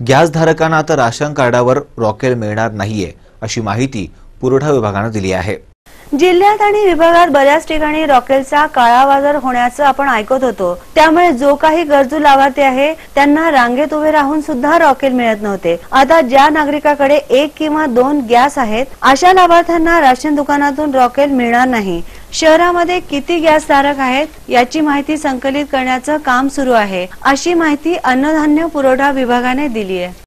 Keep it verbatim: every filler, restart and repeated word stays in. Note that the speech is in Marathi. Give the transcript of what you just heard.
गॅस धारकांना आता राशन कार्डावर रॉकेल मिळणार नाहीये अशी माहिती पुरवठा विभागाने दिली आहे। जिल्ह्यात आणि विभागात बऱ्याच ठिकाणी रॉकेलचा काळा बाजार होण्याचं आपण ऐकत होतो। त्यामुळे जो काही गरजू लाभार्थी आहे त्यांना रांगेत उभे राहून सुद्धा रॉकेल मिळत नव्हते। आता ज्या नागरिकाकडे एक किंवा दोन गॅस आहेत अशा लाभार्थ्यांना राशन दुकानातून रॉकेल मिळणार नाही। शहरामध्ये किती गॅस धारक आहेत याची माहिती संकलित करण्याचं काम सुरू आहे, अशी माहिती अन्नधान्य पुरवठा विभागाने दिली आहे।